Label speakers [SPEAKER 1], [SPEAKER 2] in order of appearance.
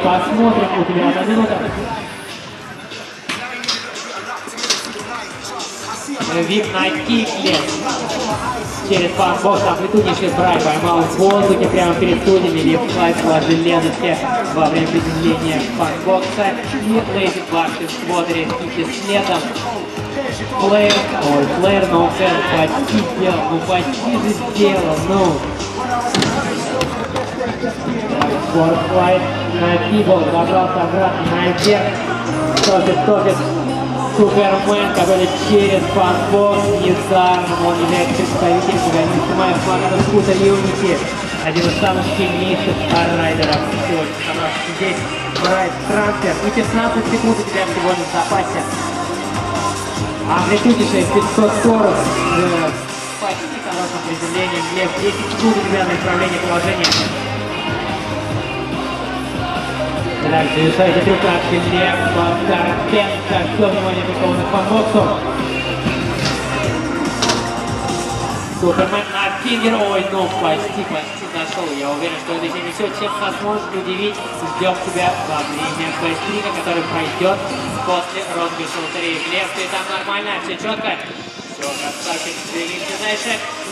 [SPEAKER 1] посмотрим, у тебя 1 минута. Вип на кикле через фанбокс, амплитуднейший драйв, поймал в воздухе прямо перед студиями, лифт-слайд положил леночки во время приземления фанбокса и лейзи башки в квадре кики следом. Флэр, но Флэр почти сделал, ну почти же сделал, ну. Форслайд на фибол, пожалуйста, обратно наверх, топит. Супермен, который через фанбокс незарно, он является представителем программиста флага скутер Unity, один из самых сильнейших райдеров сегодня, собравшихся здесь в райд-трансфер. И 15 секунд у тебя сегодня в запасе. Амплитуднейшее 540 почти хорошим приземлением, 10 секунд у тебя на исправление положения. Дальше завершаете трюк от Глеба Карпенко. Все внимание приковано к фанбоксу. Супермен на фингер. Ой, ну почти дошел. Я уверен, что это несет всех нас может удивить. Ждем тебя во время бейстрика, который пройдет после розыгрыша лотереи. Глеб, ты там нормально? Все четко? Все, красавчик. Двигаемся дальше.